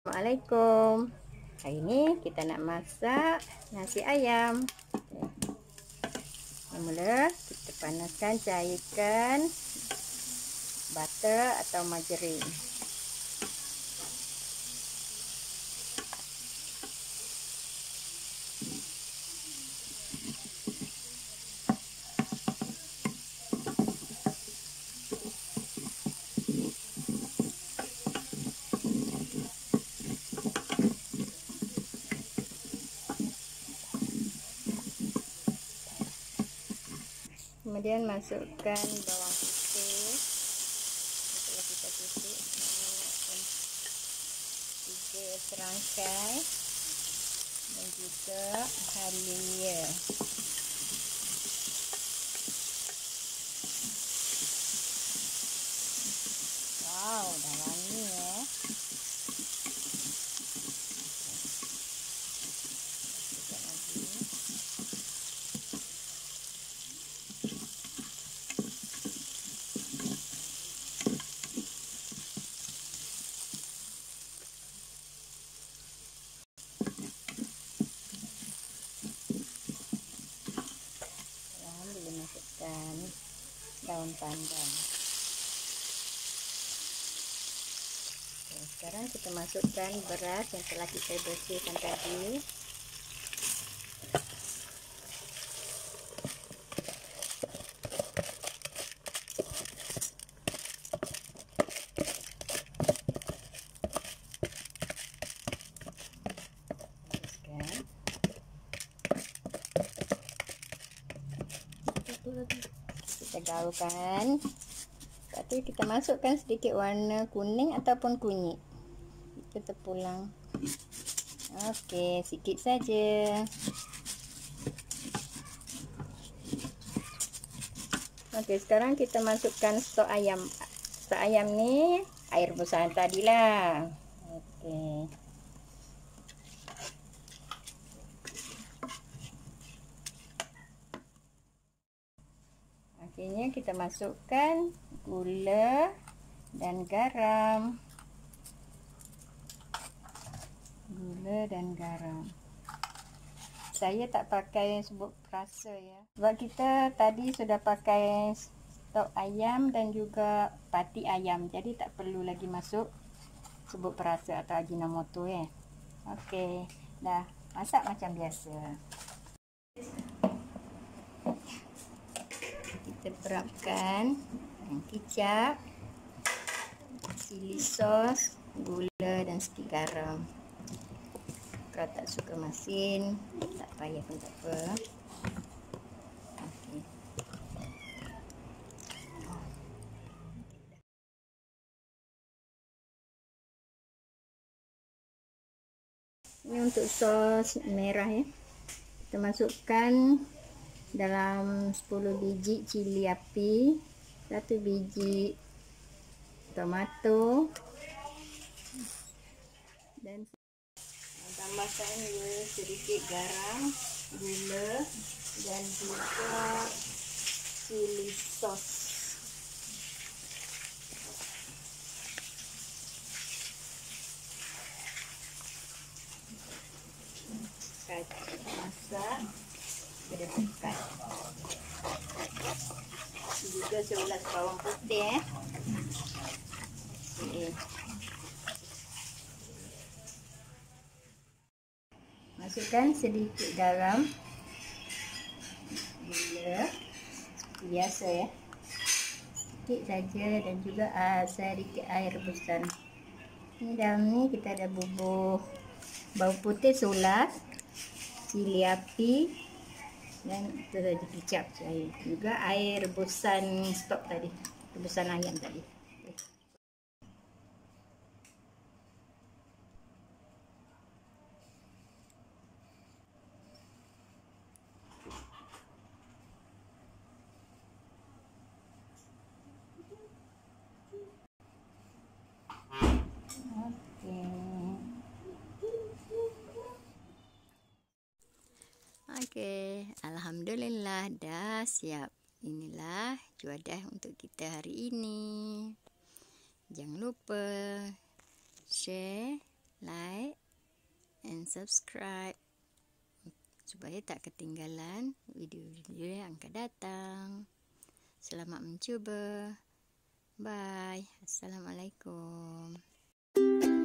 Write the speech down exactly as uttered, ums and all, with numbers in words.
Assalamualaikum. Hari ini kita nak masak nasi ayam. Yang mula kita panaskan, cairkan butter atau margarin. Kemudian masukkan bawang putih. Setelah kita tutup, masukkan tiga serangkai dan juga halia. Wow, dah wangi ya. Masukkan daun pandan. Oke, sekarang kita masukkan beras yang telah kita bersihkan tadi. Kita gaulkan. Lepas tu kita masukkan sedikit warna kuning ataupun kunyit. Kita terpulang. Okey, sikit saja. Okey, sekarang kita masukkan stok ayam. Stok ayam ni air rebusan tadilah. Okey. Akhirnya kita masukkan gula dan garam. Gula dan garam. Saya tak pakai serbuk perasa ya. Sebab kita tadi sudah pakai stok ayam dan juga pati ayam. Jadi tak perlu lagi masuk serbuk perasa atau ajinomoto ya. Okey, dah masak macam biasa. Kita perapkan kicap, chili sauce, gula dan sikit garam. Kalau tak suka masin, tak payah pun tak apa. Okay. Ini untuk sos merah ya. Kita masukkan dalam sepuluh biji cili api, satu biji tomato, dan tambahkan sedikit garam, gula dan juga chili sauce. Masak kedekatan. Juga sebelas bawang putih eh. Okay. Masukkan sedikit garam, gula biasa ya, sedikit saja, dan juga uh, sedikit air rebusan. Ini dalam ni kita ada bubur bawang putih sulas, cili api, dan itu saja kicap saya. Juga air rebusan stok tadi, rebusan ayam tadi. Okey, alhamdulillah dah siap. Inilah juadah untuk kita hari ini. Jangan lupa share, like and subscribe supaya tak ketinggalan video-video yang akan datang. Selamat mencuba. Bye. Assalamualaikum.